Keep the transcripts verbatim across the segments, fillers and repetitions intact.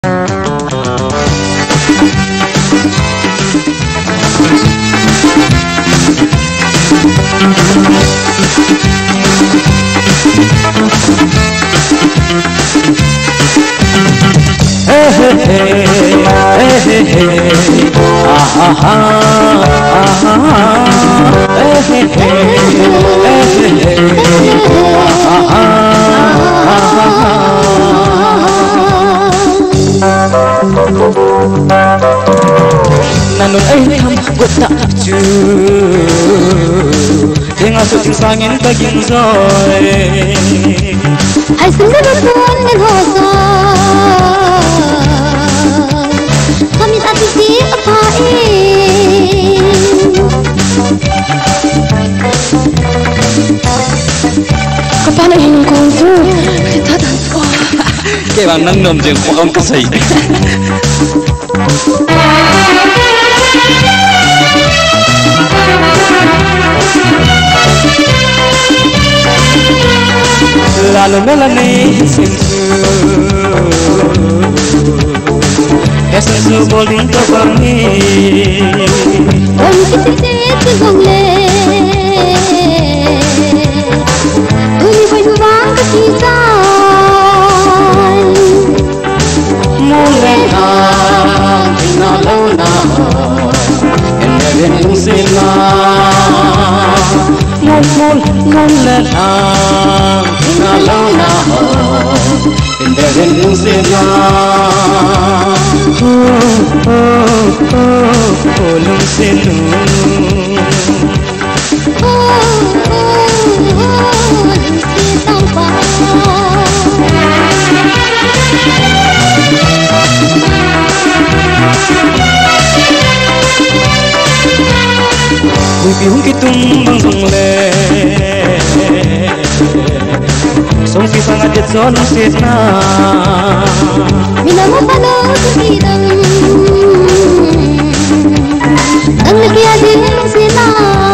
Nanon ay ham gota ju Dengan suting sangin baging zoe Ay sendiri pun hosa Kami tak sisi apain Kapano yung kongsu Kita dan sekolah Kaya bang nang nom jeng kong kasay Lalu melani sensu Esensu boling tebangi Om titik-titik gongle Uni berjuang kekisan Mulai nak tinggal lona Enderin sina Mul mul mulai nak tinggal lona Enderin sina Oh oh oh Olung sinu Oh oh oh Lucy tanpa Bùi biếu cái tung băng rồng lệ Sông phi sang adet gió nung xếp na Minang mo pala sa sidang Ang nagyading sila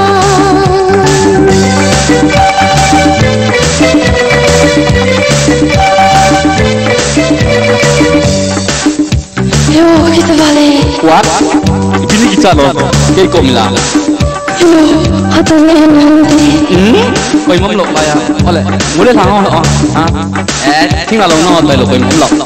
Yo, kita balik What? Ibili kita loh Kaya ikaw mila Yo, hatuloy nanti Hmm? Koy mắm lột bài à? Oleh, mulai thằng ngon lọ hả? Eh,听là lòng ngon bài lột koy mắm lột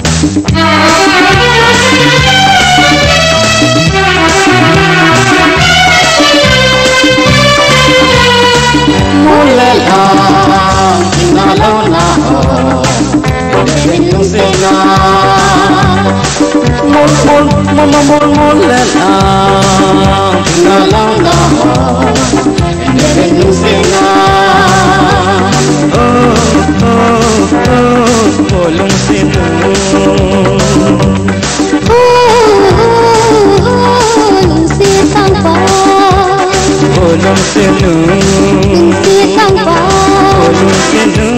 Mulai thằng听là lâu na Mình sẽ na Mul mul mul mul mulai thằng听là lâu na Mình sẽ na Oh oh oh Olung sinu Oh oh oh Lucy tanpa Olung sinu Lucy tanpa Olung sinu